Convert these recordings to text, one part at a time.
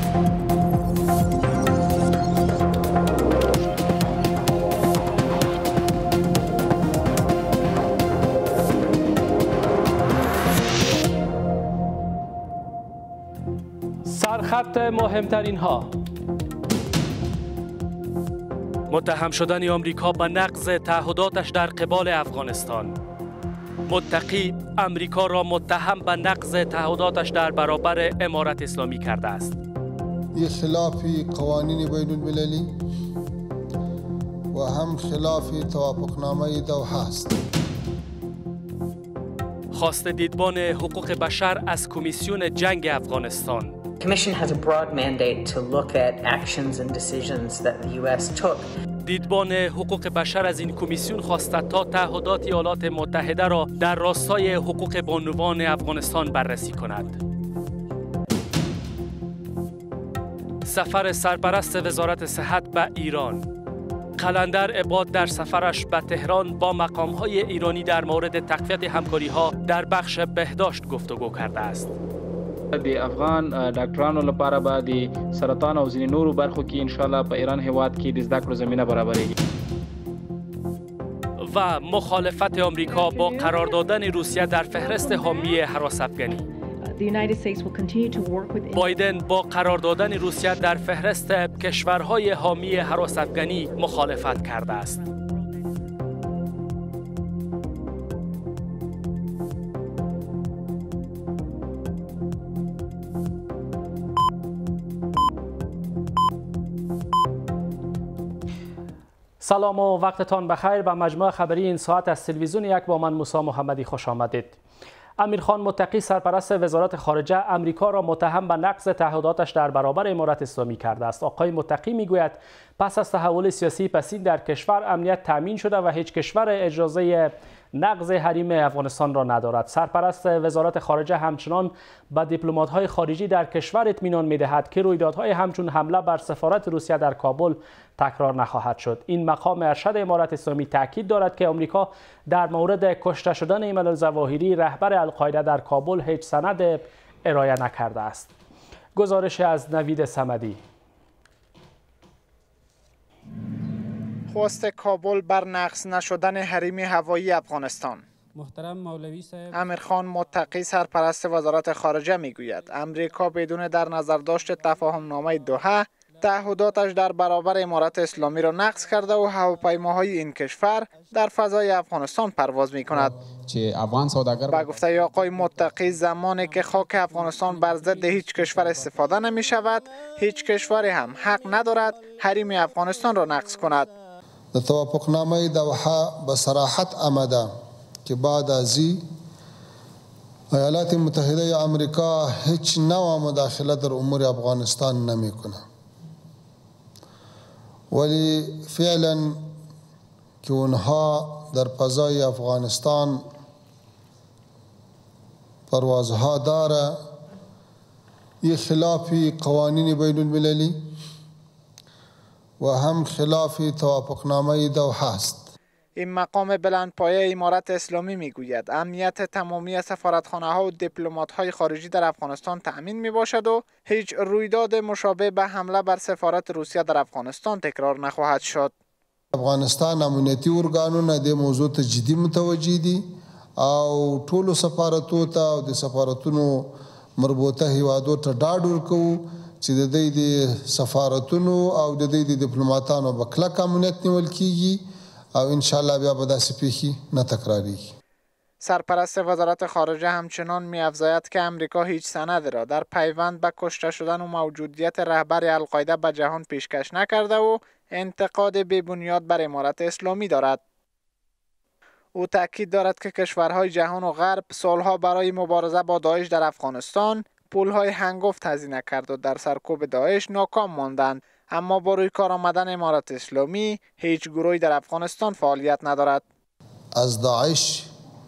سرخط مهمترین ها: متهم شدن آمریکا به نقض تعهداتش در قبال افغانستان. متقی آمریکا را متهم به نقض تعهداتش در برابر امارت اسلامی کرده است. این خلاف قوانین بین المللی و هم خلاف توافقنامه دوحه است. خواست دیدبان حقوق بشر از کمیسیون جنگ افغانستان. The Commission has a broad mandate to look at actions and decisions that the US took. دیدبان حقوق بشر از این کمیسیون خواسته تا تعهدات ایالات متحده را در راستای حقوق بانوان افغانستان بررسی کند. سفر سرپرست وزارت صحت به ایران. قلندر عباد در سفرش به تهران با مقام‌های ایرانی در مورد تقویت همکاری‌ها در بخش بهداشت گفتگو کرده است. د افغان ډاکټرانو لپاره به د سرطان او ځینې نورو برخو کې ان شاء الله په ایران هیواد کې د زده کړو زمینه برابرېږي. و مخالفت آمریکا با قرار دادن روسیه در فهرست حامی هراس افغانی. بایدن با قرار دادن روسیه در فهرست کشورهای حامی هراس افغانی مخالفت کرده است. سلام و وقتتان بخیر. به مجموعه خبری این ساعت از تلویزیون یک با من موسی محمدی خوش آمدید. امیرخان متقی سرپرست وزارت خارجه امریکا را متهم به نقض تعهداتش در برابر امارت اسلامی کرده است. آقای متقی میگوید پس از تحول سیاسی پسین در کشور امنیت تامین شده و هیچ کشور اجازه نقض حریم افغانستان را ندارد. سرپرست وزارت خارجه همچنان به دیپلمات‌های خارجی در کشور اطمینان می‌دهد که رویدادهای همچون حمله بر سفارت روسیه در کابل تکرار نخواهد شد. این مقام ارشد امارت اسلامی تاکید دارد که آمریکا در مورد کشته شدن ایمن الظواهری رهبر القاعده در کابل هیچ سند ارائه نکرده است. گزارش از نوید صمدی. خواست کابل بر نقض نشدن حریم هوایی افغانستان. محترم مولوی صاحب، امیرخان متقی سرپرست وزارت خارجه میگوید امریکا بدون در نظر داشت تفاهم نامه دوحه تعهداتش در برابر امارت اسلامی را نقض کرده و هواپیماهای این کشور در فضای افغانستان پرواز می کند. با گفته آقای متقی زمانی که خاک افغانستان بر ضد هیچ کشور استفاده نمی شود، هیچ کشوری هم حق ندارد حریم افغانستان را نقض کند. د توافقنامه دوحه به صراحت آمده که بعد از ایالات متحده آمریکا هیچ نوع مداخله در امور افغانستان نمی کنه. ولی فعلا که اونها در فضای افغانستان پروازها داره، این خلاف قوانین بین المللی و هم خلاف توافقنامه دوحه است. این مقام بلندپایه امارت اسلامی میگوید امنیت تمامی سفارتخانه ها و دیپلمات های خارجی در افغانستان تأمین می باشد و هیچ رویداد مشابه به حمله بر سفارت روسیه در افغانستان تکرار نخواهد شد. افغانستان امنیتی ارګانونه د موضوع ته جدي متوجه دي او ټولو سفارتونو ته او د سفارتونو مربوطه هیوادو ته ډاډ ورکوو چې د دې د سفارتونو او د دې د ډیپلوماټانو په کلک امنیت نیول کیږي او ان شاء الله بیا به داسې پیښې نه تکراریږي. سرپرست وزارت خارجه همچنان می‌افزاید که امریکا هیچ سند را در پیوند به کشته شدن و موجودیت رهبر القاعده به جهان پیشکش نکرده و انتقاد بی‌بنیاد بر امارت اسلامی دارد. او تاکید دارد که کشورهای جهان و غرب سالها برای مبارزه با داعش در افغانستان پولهای هنگفت هزینه کرد و در سرکوب داعش ناکام ماندند، اما با روی کار آمدن امارت اسلامی هیچ گروهی در افغانستان فعالیت ندارد. از داعش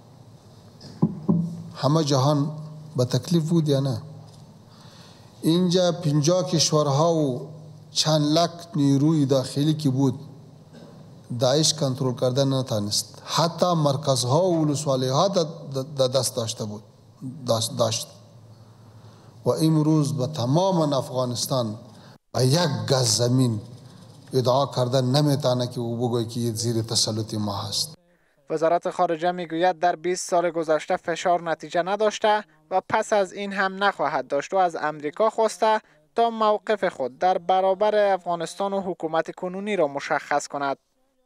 همه جهان به تکلیف بود یا نه؟ اینجا 50 کشورها و چند لک نیروی داخلی که بود داعش کنترل کردن نتانست. حتی مرکزها و ولسوالی‌ها دست داشته بود داشت و امروز به تمام افغانستان به یک گز زمین ادعا کردن نمیتونه که او بگوید که زیر تسلط ما هست. وزارت خارجه میگوید در 20 سال گذشته فشار نتیجه نداشته و پس از این هم نخواهد داشت و از امریکا خواسته تا موقف خود در برابر افغانستان و حکومت کنونی را مشخص کند.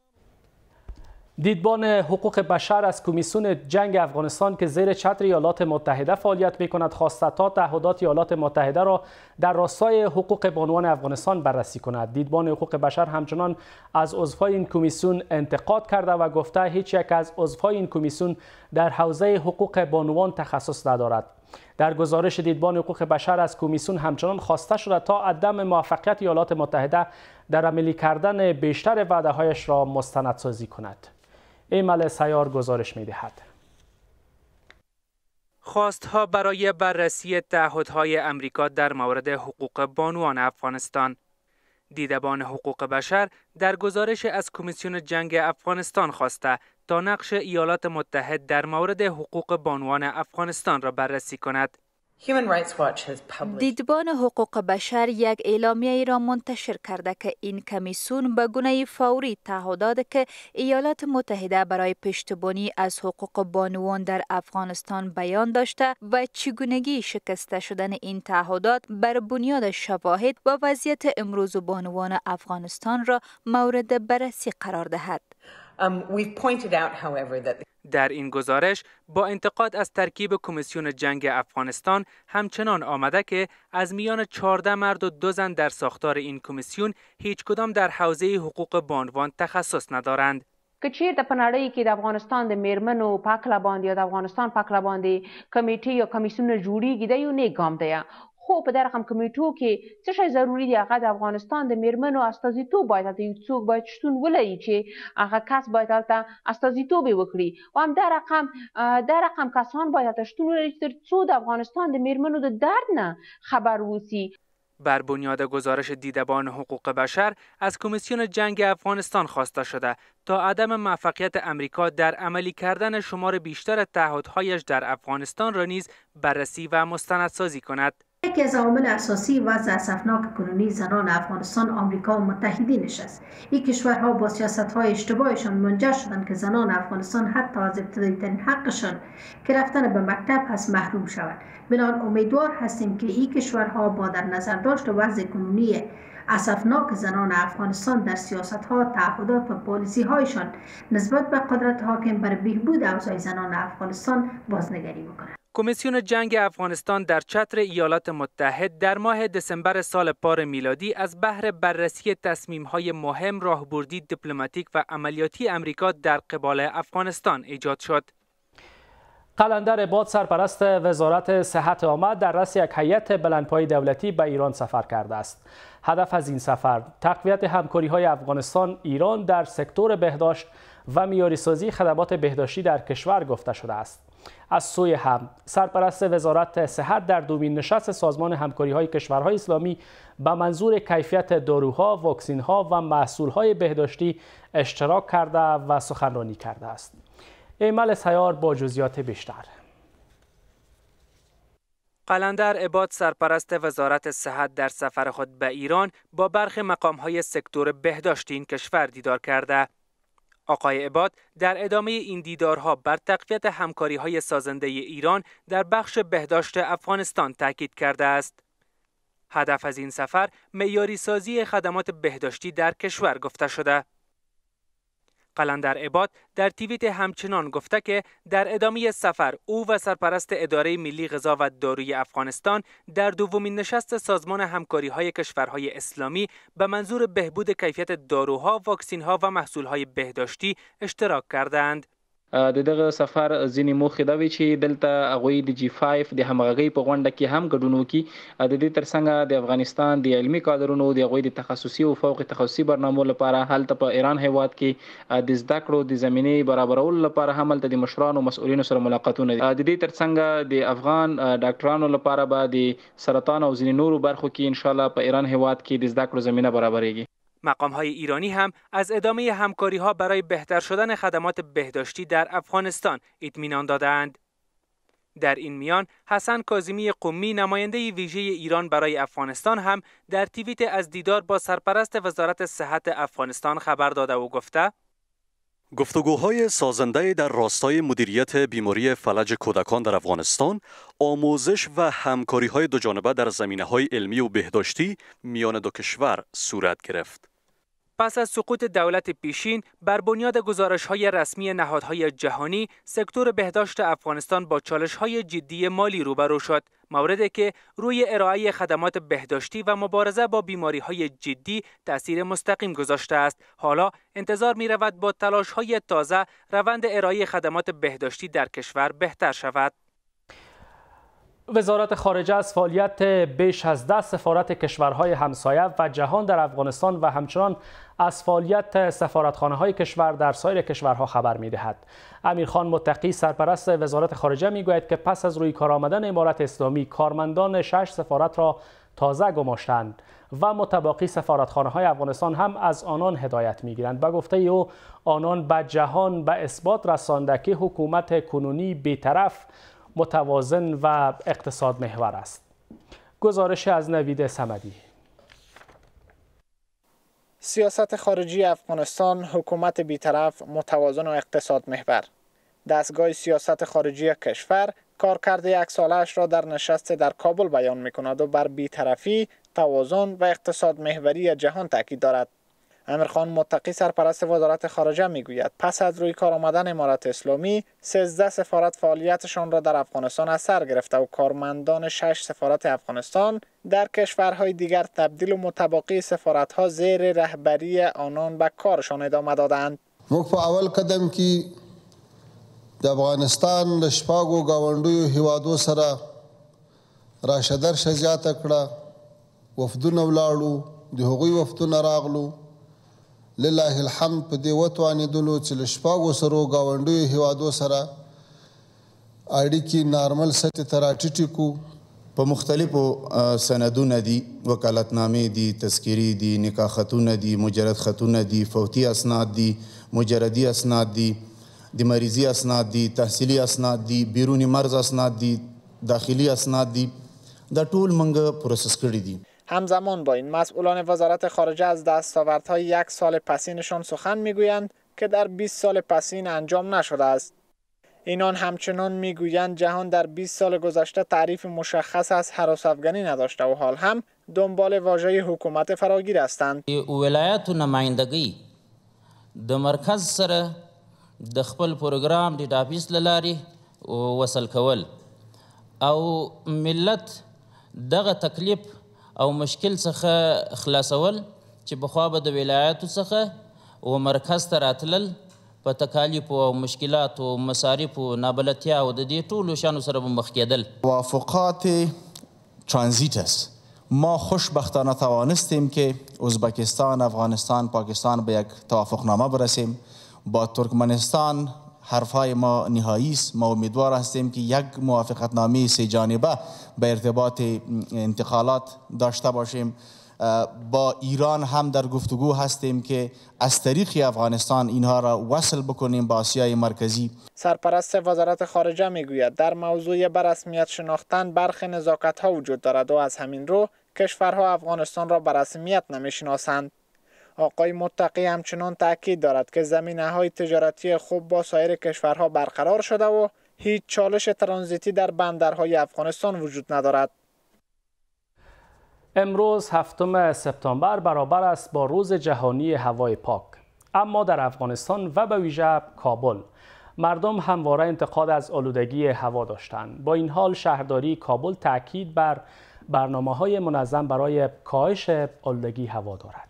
دیدبان حقوق بشر از کمیسیون جنگ افغانستان که زیر چتر ایالات متحده فعالیت می‌کند خواسته تا تعهدات ایالات متحده را در راستای حقوق بانوان افغانستان بررسی کند. دیدبان حقوق بشر همچنان از عضوهای این کمیسیون انتقاد کرده و گفته هیچ یک از عضوهای این کمیسیون در حوزه حقوق بانوان تخصص ندارد. در گزارش دیدبان حقوق بشر از کمیسیون همچنان خواسته شده تا عدم موفقیت ایالات متحده در عملی کردن بیشتر وعده‌هایش را مستندسازی کند. ایمل سیار گزارش می‌دهد. خواستها برای بررسی تعهدهای امریکا در مورد حقوق بانوان افغانستان. دیدبان حقوق بشر در گزارش از کمیسیون جنگ افغانستان خواسته تا نقش ایالات متحده در مورد حقوق بانوان افغانستان را بررسی کند. دیدبان حقوق بشر یک اعلامیه را منتشر کرده که این کمیسیون به گونه فوری تعهدات که ایالات متحده برای پشتیبانی از حقوق بانوان در افغانستان بیان داشته و چگونگی شکسته شدن این تعهدات بر بنیاد شواهد و وضعیت امروز بانوان افغانستان را مورد بررسی قرار دهد. در این گزارش با انتقاد از ترکیب کمیسیون جنگ افغانستان همچنان آمده که از میان 14 مرد و 2 زن در ساختار این کمیسیون هیچ کدام در حوزه حقوق بانوان تخصص ندارند. که چیرته په نړۍ کې د افغانستان د میرمنو په هکله باندې یا د افغانستان په هکله باندې کمیټې یا کمیسیونونه جوړیږي دا یو نیک ګام دی. خو په دې رقم کمیټو کې څه شی ضروري دی؟ هغه د افغانستان د میرمنو استازیتوب باید هلته یو څوک باید شتون ولري چې هغه کس باید هلته استازیتوب وکړي و هم دا رقم کسان باید هلته شتون ولري چې تر څو د افغانستان د میرمنو د درد نه خبر اوسي. بر بنیاد گزارش دیدبان حقوق بشر از کمیسیون جنگ افغانستان خواسته شده تا عدم موفقیت امریکا در عملی کردن شمار بیشتر تعهدهایش در افغانستان را نیز بررسی و مستندسازی کند. یکی از عوامل اساسی وضع اسفناک کنونی زنان افغانستان آمریکا و متحدینش است. این کشورها با سیاست‌های اشتباهشان منجر شدند که زنان افغانستان حتی از ابتدایی‌ترین حقشان که رفتن به مکتب هست محروم شوند. بنابراین امیدوار هستیم که این کشورها با در نظر داشت وضع کنونی اسفناک زنان افغانستان در سیاست‌ها، تعهدات و پالیسی‌هایشان نسبت به قدرت حاکم بر بهبود اوضاع زنان افغانستان بازنگری بکنند. کمیسیون جنگ افغانستان در چتر ایالات متحده در ماه دسامبر سال پار میلادی از بهر بررسی تصمیم‌های مهم راهبردی دیپلماتیک و عملیاتی امریکا در قبال افغانستان ایجاد شد. قلندر عباد سرپرست وزارت صحت عامه در رأس یک هیئت بلندپایه دولتی به ایران سفر کرده است. هدف از این سفر تقویت همکاری‌های افغانستان ایران در سکتور بهداشت و معیاری‌سازی خدمات بهداشتی در کشور گفته شده است. از سوی هم سرپرست وزارت صحت در دومین نشست سازمان همکاری‌های کشورهای اسلامی به منظور کیفیت داروها، واکسین‌ها و محصول‌های بهداشتی اشتراک کرده و سخنرانی کرده است. ایمل سیار با جزئیات بیشتر. قلندر عباد سرپرست وزارت صحت در سفر خود به ایران با برخی مقام‌های سکتور بهداشتی این کشور دیدار کرده. آقای عباد در ادامه این دیدارها بر تقویت همکاری‌های سازنده ایران در بخش بهداشت افغانستان تاکید کرده است. هدف از این سفر معیاری سازی خدمات بهداشتی در کشور گفته شده. قلندر عباد در توییت همچنان گفته که در ادامه سفر او و سرپرست اداره ملی غذا و داروی افغانستان در دومین نشست سازمان همکاری‌های کشورهای اسلامی به منظور بهبود کیفیت داروها، واکسین‌ها و محصول‌های بهداشتی اشتراک کردند. د دغه سفر ځینې موخې دا وي چې دلته هغوی د G5 د همغږۍ په غونډه کې هم ګډون وکړي. د دې ترڅنګ د افغانستان د علمي کادرونو د هغوی د تخصصي او فوق تخصصي برنامو لپاره هلته په ایران هیواد کې د زده کړو د زمینې برابرولو لپاره هم هلته د مشرانو مسؤلینو سره ملاقاتونه دي. د دې ترڅنګ د افغان ډاکټرانو لپاره به د سرطان او ځینې نورو برخو کې ان شاء الله په ایران هیواد کې د زده کړو زمینه برابرېږي. مقام‌های ایرانی هم از ادامه همکاری‌ها برای بهتر شدن خدمات بهداشتی در افغانستان اطمینان دادند. در این میان حسن کاظمی قمی نماینده ویژه ایران برای افغانستان هم در توییت از دیدار با سرپرست وزارت صحت افغانستان خبر داده و گفته گفتگوهای سازنده در راستای مدیریت بیماری فلج کودکان در افغانستان، آموزش و همکاری‌های دوجانبه در زمینه‌های علمی و بهداشتی میان دو کشور صورت گرفت. پس از سقوط دولت پیشین، بر بنیاد گزارش‌های رسمی نهادهای جهانی، سکتور بهداشت افغانستان با چالش‌های جدی مالی روبرو شد، موردی که روی ارائه خدمات بهداشتی و مبارزه با بیماری‌های جدی تأثیر مستقیم گذاشته است. حالا انتظار می‌رود با تلاش‌های تازه روند ارائه خدمات بهداشتی در کشور بهتر شود. وزارت خارجه از فعالیت بیش از 10 سفارت کشورهای همسایه و جهان در افغانستان و همچنان از فعالیت سفارتخانه‌های کشور در سایر کشورها خبر می‌دهد. امیرخان متقی سرپرست وزارت خارجه می‌گوید که پس از روی کار آمدن امارت اسلامی کارمندان 6 سفارت را تازه گماشتند و متباقی سفارتخانه‌های افغانستان هم از آنان هدایت می‌گیرند. به گفته او آنان به جهان به اثبات رسانده که حکومت کنونی بی‌طرف، متوازن و اقتصاد محور است. گزارش از نوید صمدی. سیاست خارجی افغانستان، حکومت بی‌طرف، متوازن و اقتصاد محور. دستگاه سیاست خارجی کشور کارکرد یک ساله‌اش را در نشست در کابل بیان می‌کند و بر بی‌طرفی، توازن و اقتصاد محوری جهان تاکید دارد. امیرخان متقی سرپرست وزارت خارجه میگوید پس از روی کار آمدن امارت اسلامی 13 سفارت فعالیتشان را در افغانستان از سر گرفته و کارمندان 6 سفارت افغانستان در کشورهای دیگر تبدیل و متباقی سفارت‌ها زیر رهبری آنان به کارشان ادامه دادند. موږ په اول قدم کې د افغانستان د شپږو ګاونډیو هیوادو سره راشدرشه زیاته کړه، وفدونه ولاړو، د هغوی وفدونه راغلو. لله الحمد په دې وتوانېدلو چې له شپږو سرو ګاونډیو هیوادو سره اړیکې نارمل سطحې ته راټیټې کړو. په مختلفو سندونه دي، وکالتنامې دي، تذکیري دي، نکاح خطونه دي، مجرد خطونه دي، فوتي اسناد دي، مجردي اسناد دي، د مریضي اسناد دي، تحصیلي اسناد دي، بیرونی مرز اسناد دي، داخلي اسناد دي. دا ټول موږ پروسس کړي دي. همزمان با این مسئولان وزارت خارجه از دستاوردهای 1 سال پسینشان سخن میگویند که در 20 سال پسین انجام نشده است. اینان همچنان میگویند جهان در 20 سال گذشته تعریف مشخص از هراس افغانی نداشته و حال هم دنبال واژه حکومت فراگیر هستند. ولایت نمایندگی د مرکز سره د خپل پروګرام د ډافیس لاري وصل کول او ملت دغه تکلیف او مشکل څخه خلاصول چې بخوا به د ولایاتو څخه و مرکز ته راتلل په تکالیف او مشکلات او مصارف او نابلدتیا او د دې ټولو شانو سره به مخ کېدل. توافقات ترانزیت است. ما خوشبختانه توانستیم که ازبکستان، افغانستان، پاکستان به یک توافقنامه برسیم. با ترکمنستان حرفای ما نهایی است. ما امیدوار هستیم که یک موافقتنامه 3 جانبه به ارتباط انتقالات داشته باشیم. با ایران هم در گفتگو هستیم که از طریق افغانستان اینها را وصل بکنیم با آسیای مرکزی. سرپرست وزارت خارجه میگوید در موضوع به رسمیت شناختن برخی نزاکت‌ها وجود دارد و از همین رو کشورها افغانستان را به رسمیت نمیشناسند. آقای متقی همچنان تاکید دارد که زمینه‌های تجارتی خوب با سایر کشورها برقرار شده و هیچ چالش ترانزیتی در بندرهای افغانستان وجود ندارد. امروز 7 سپتامبر برابر است با روز جهانی هوای پاک، اما در افغانستان و به ویژه کابل مردم همواره انتقاد از آلودگی هوا داشتند. با این حال شهرداری کابل تاکید بر برنامه‌های منظم برای کاهش آلودگی هوا دارد.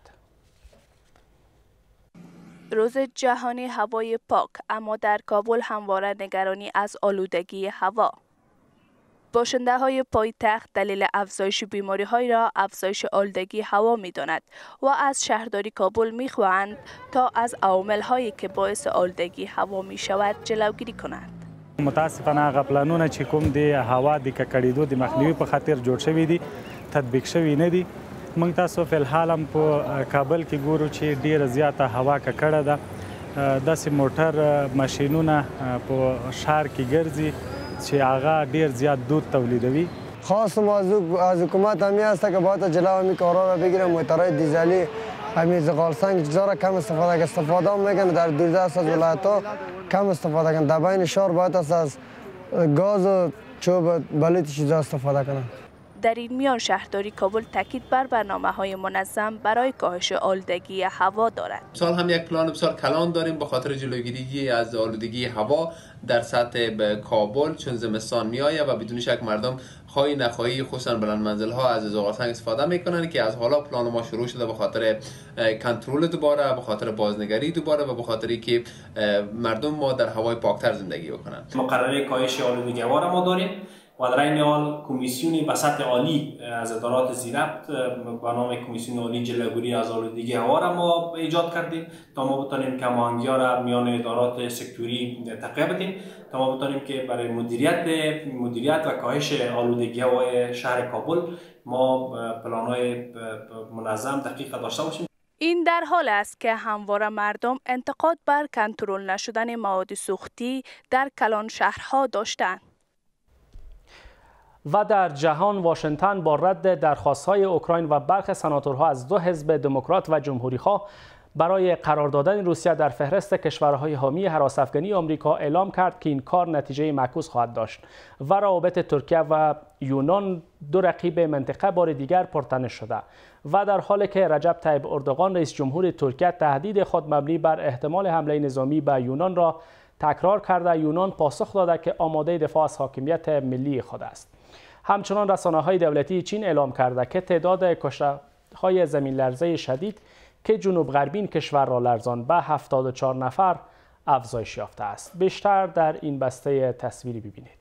روز جهانی هوای پاک، اما در کابل همواره نگرانی از آلودگی هوا. باشنده های پایتخت دلیل افزایش بیماری های را افزایش آلودگی هوا می داند و از شهرداری کابل می خواهند تا از عوامل هایی که باعث آلودگی هوا می شود جلوگیری کنند. متاسفانه هغه پلانونه چې کوم دی هوا د ککړېدو د مخنیوي په خاطر جوړ شوي دي تطبیق شوي نه دي. موږ تاسو فلحال هم په کابل کې ګورو چې ډیره زیاته هوا ککړه ده. داسې موټر ماشینونه په ښار کې ګرځي چې هغه ډیر زیات دود تولیدوي. خاص موضوع از حکومت همی است که باید جلو همی کارا را بگیره. موتورهای دیزلی همی زغالسنگ جزارا کم استفاده میکنه. در 12 از ولایت‌ها کم استفاده کنه. در بین شهر باید از گاز و چوب بلوط چیزا استفاده کنه. در این میان شهرداری کابل تاکید بر برنامه‌های منظم برای کاهش آلودگی هوا دارد. سال هم یک پلان بسیار کلان داریم به خاطر جلوگیری از آلودگی هوا در سطح کابل، چون زمستان میآید و بدون شک مردم خواهی نخواهی خصوصا بلند منزل ها از زغالسنگ استفاده میکنن که از حالا پلان ما شروع شده به خاطر کنترل دوباره، به خاطر بازنگری دوباره و به خاطری که مردم ما در هوای پاکتر زندگی بکنن. مقرره کاهش آلودگی هوا را ما داریم و در این حال کمیسیونی به سطح عالی از ادارات زیربط به نام کمیسیون عالی جلوگیری از آلودگی هوا را ما ایجاد کردیم تا ما بتونیم که هماهنگی‌ها را میان ادارات سکتوری تقویه بدیم، تا ما بتونیم که برای مدیریت و کاهش آلودگی هوای شهر کابل ما پلان‌های منظم دقیق داشته باشیم. این در حال است که همواره مردم انتقاد بر کنترل نشدن مواد سوختی در کلان شهرها داشتند. و در جهان واشنگتن با رد درخواست‌های اوکراین و برخی سناتورها از دو حزب دموکرات و جمهوری‌خواه برای قرار دادن روسیه در فهرست کشورهای حامی هراس افغانی آمریکا اعلام کرد که این کار نتیجه معکوس خواهد داشت و روابط ترکیه و یونان، دو رقیب منطقه، بار دیگر پرتنش شده و در حالی که رجب طیب اردوغان رئیس جمهور ترکیه تهدید خود مبنی بر احتمال حمله نظامی به یونان را تکرار کرده، یونان پاسخ داده که آماده دفاع از حاکمیت ملی خود است. همچنان رسانه‌های دولتی چین اعلام کرده که تعداد کشته‌های زمین لرزه شدید که جنوب غربی کشور را لرزاند به 74 نفر افزایش یافته است. بیشتر در این بسته تصویری ببینید.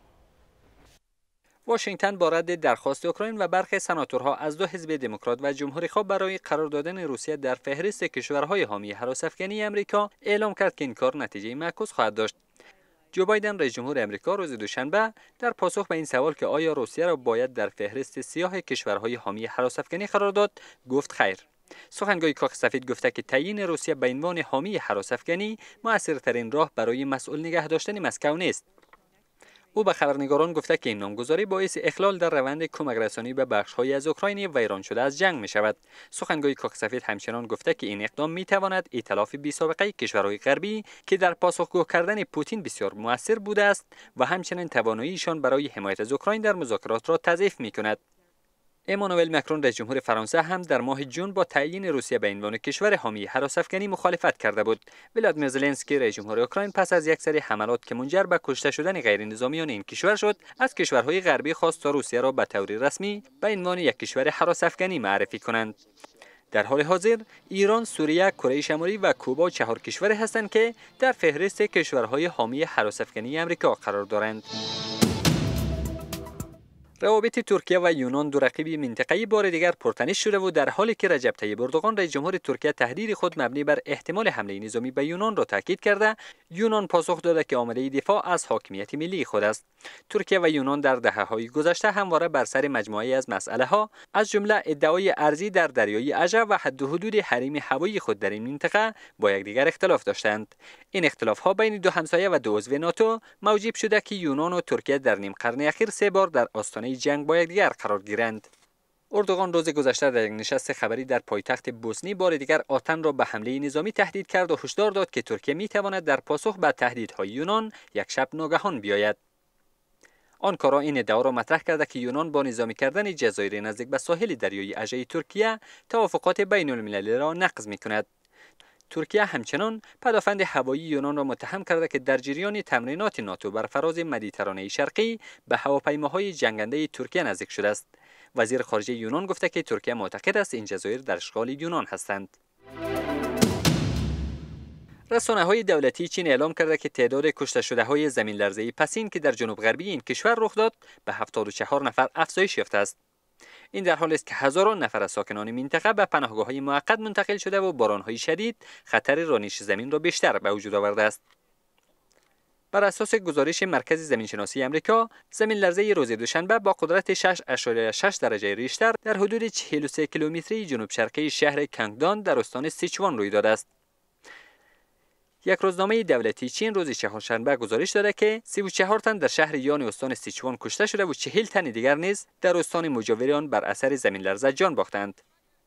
واشنگتن با رد درخواست اوکراین و برخی سناتورها از دو حزب دموکرات و جمهوری‌خواه برای قرار دادن روسیه در فهرست کشورهای حامی هراس افغانی آمریکا اعلام کرد که این کار نتیجه معکوس خواهد داشت. جو بایدن رئیس جمهور آمریکا روز دوشنبه در پاسخ به این سوال که آیا روسیه را باید در فهرست سیاه کشورهای حامی هراس افغانی قرار داد، گفت خیر. سخنگوی کاخ سفید گفته که تعیین روسیه به عنوان حامی هراس افغانی مؤثرترین راه برای مسئول نگه داشتن مسکو نیست. او به خبرنگاران گفته که این نامگذاری باعث اخلال در روند کمک رسانی به بخش‌های از اوکراین ویران شده از جنگ می شود. سخنگوی کاخ سفید همچنان گفته که این اقدام می تواند ائتلاف بی‌سابقه کشورهای غربی که در پاسخگو کردن پوتین بسیار مؤثر بوده است و همچنین تواناییشان برای حمایت از اوکراین در مذاکرات را تضعیف می کند. امانوئل مکرون رئیس جمهور فرانسه هم در ماه جون با تعیین روسیه به عنوان کشور حامی هراس افغانی مخالفت کرده بود. ولادیمیر زلنسکی رئیس جمهور اوکراین پس از یک سری حملات که منجر به کشته شدن غیر نظامیان این کشور شد، از کشورهای غربی خواست تا روسیه را به طور رسمی به عنوان یک کشور هراس افغانی معرفی کنند. در حال حاضر ایران، سوریه، کره شمالی و کوبا 4 کشوری هستند که در فهرست کشورهای حامی هراس افغانی آمریکا قرار دارند. روابط ترکیه و یونان، دو رقیب منطقه‌ای، بار دیگر پرتنش شده و در حالی که رجب طیب اردوغان رئیس جمهور ترکیه تهدید خود مبنی بر احتمال حمله نظامی به یونان را تاکید کرده، یونان پاسخ داده که آماده دفاع از حاکمیت ملی خود است. ترکیه و یونان در دهه‌های گذشته همواره بر سر مجموعه‌ای از مسئله‌ها از جمله ادعای ارضی در دریای عجب و حد و حدود حریم هوایی خود در این منطقه با یکدیگر اختلاف داشتند. این اختلاف‌ها بین دو همسایه و دو عضو ناتو موجب شده که یونان و ترکیه در نیم قرن اخیر 3 بار در آستانه جنگ با یکدیگر قرار گیرند. اردوغان روز گذشته در یک نشست خبری در پایتخت بوسنی بار دیگر آتن را به حمله نظامی تهدید کرد و هشدار داد که ترکیه می‌تواند در پاسخ به تهدیدهای یونان یک شب ناگهان بیاید. آنکارا این ادعا را مطرح کرده که یونان با نظامی کردن جزایر نزدیک به ساحل دریای اژه ترکیه توافقات بین المللی را نقض می‌کند. ترکیه همچنان پدافند هوایی یونان را متهم کرده که در جریان تمرینات ناتو بر فراز مدیترانه شرقی به هواپیماهای جنگنده ترکیه نزدیک شده است. وزیر خارجه یونان گفته که ترکیه معتقد است این جزایر در اشغال یونان هستند. رسانه‌های دولتی چین اعلام کرده که تعداد کشته شده‌های زمین لرزه پسین که در جنوب غربی این کشور رخ داد به 74 نفر افزایش یافته است. این در حالی است که هزاران نفر از ساکنان منطقه به پناهگاه‌های موقت منتقل شده و باران‌های شدید خطر رانش زمین را بیشتر به وجود آورده است. بر اساس گزارش مرکز زمینشناسی آمریکا، زمین لرزه روز دوشنبه با قدرت 6.6 درجه ریشتر در حدود 43 کیلومتری جنوب شرقی شهر کانگدان در استان سیچوان روی داده است. یک روزنامه دولتی چین روز چهارشنبه گزارش داده که 34 تن در شهر یان استان سیچوان کشته شده و 40 تن دیگر نیز در استان مجاور آن بر اثر زمین لرزه جان باختند.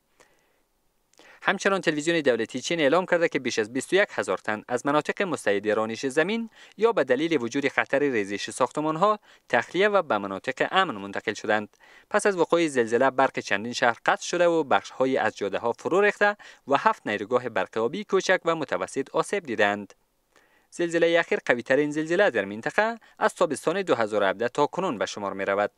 همچنان تلویزیون دولتی چین اعلام کرده که بیش از 21,000 تن از مناطق مستعد رانش زمین یا به دلیل وجود خطر ریزش ساختمان‌ها تخلیه و به مناطق امن منتقل شدند. پس از وقوع زلزله برق چندین شهر قطع شده و بخش‌های از جاده‌ها فرو ریخته و 7 نیروگاه برق آبی کوچک و متوسط آسیب دیدند. زلزله اخیر قوی‌ترین زلزله در منطقه از تابستان 2017 تا کنون به شمار می‌رود.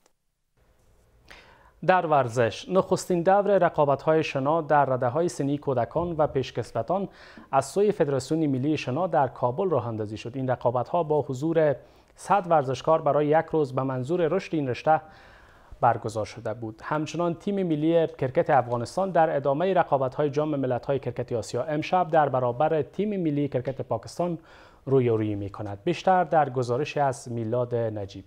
در ورزش، نخستین دور رقابت‌های شنا در رده‌های سنی کودکان و پیشکسوتان از سوی فدراسیون ملی شنا در کابل راه اندازی شد. این رقابت‌ها با حضور 100 ورزشکار برای یک روز به منظور رشد این رشته برگزار شده بود. همچنان تیم ملی کرکت افغانستان در ادامه رقابت‌های جام ملت‌های کرکت آسیا امشب در برابر تیم ملی کرکت پاکستان رویارویی می‌کند. بیشتر در گزارش از میلاد نجیب.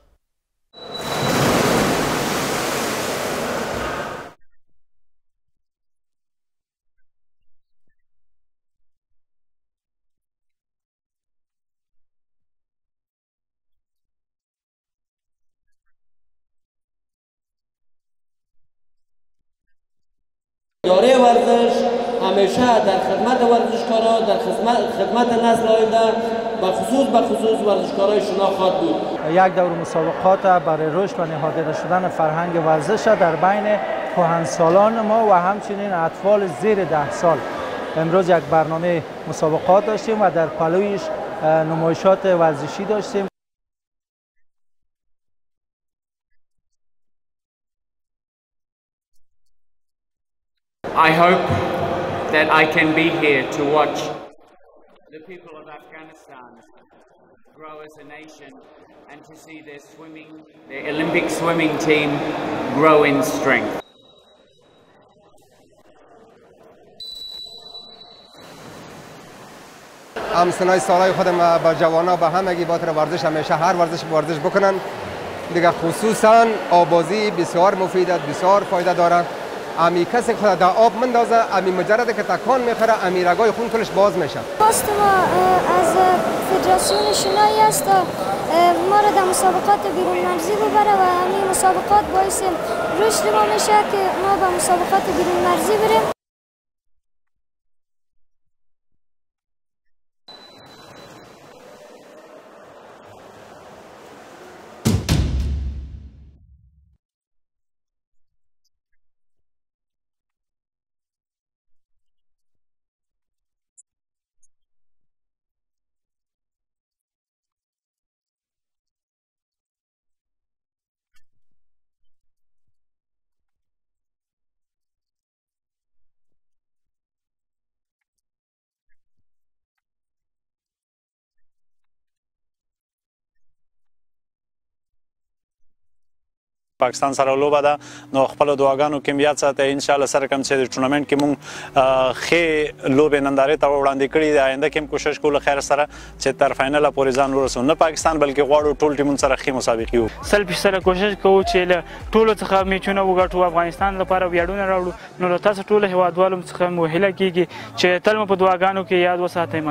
اداره ورزش همیشه در خدمت ورزشکاران، در خدمت نسل آینده به خصوص ورزشکارای شنا خواهد بود. یک دور مسابقات برای رشد و نهادینه شدن فرهنگ ورزش در بین کهنسالان ما و همچنین اطفال زیر 10 سال. امروز یک برنامه مسابقات داشتیم و در پلویش نمایشات ورزشی داشتیم. I hope that I can be here to watch the people of Afghanistan grow as a nation and to see their Olympic swimming team grow in strength. همسنای سالای خودم با جوانا با همگی باطر ورزش همیشه هر ورزش بکنن دیگه، خصوصا آبازی بسیار مفید است، بسیار فایده داره. امی کسی خود در آب مندازه، امی مجرد که تکان میخوره امی رگای خون کلش باز میشه. خواست ما از فدراسیون شنایی است ما را در مسابقات بیرون مرزی ببره و همین مسابقات باعث رشد ما میشه که ما به مسابقات بیرون مرزی بریم. پاکستان سره لوبه ده نو خپل دعاګانو کې میات ساته ان شاء الله سره کوم چې د ټورنمنت کې مونږ خې لوبې نندارې ته وړاندې کړي د آینده کې کوشش کوو خیر سره چې تر فائنل پورې ځان ورسو نه پاکستان بلکې غواړو ټول ټیمون سره خې مسابقې وو. سره کوشش کوو چې له ټولو څخه میچونه وګټو، افغانستان لپاره ویاړونه راوړو. نو تاسو ټول هیوادوالو څخه مو هیله کیږي چې تل مو په دعاګانو کې یاد وساتئ.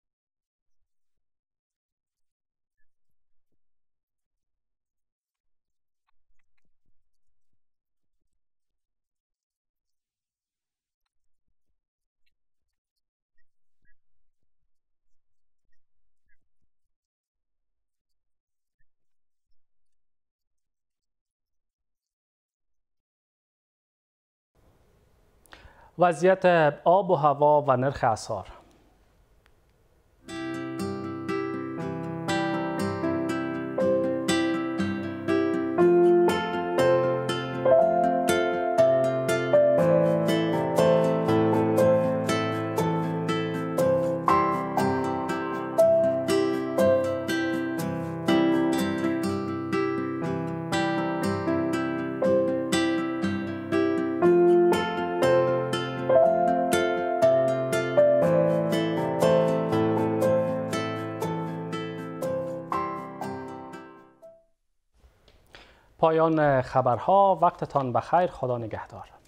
وضعیت آب و هوا و نرخ اسعار. پایان خبرها، وقتتان بخیر، خدا نگهدار.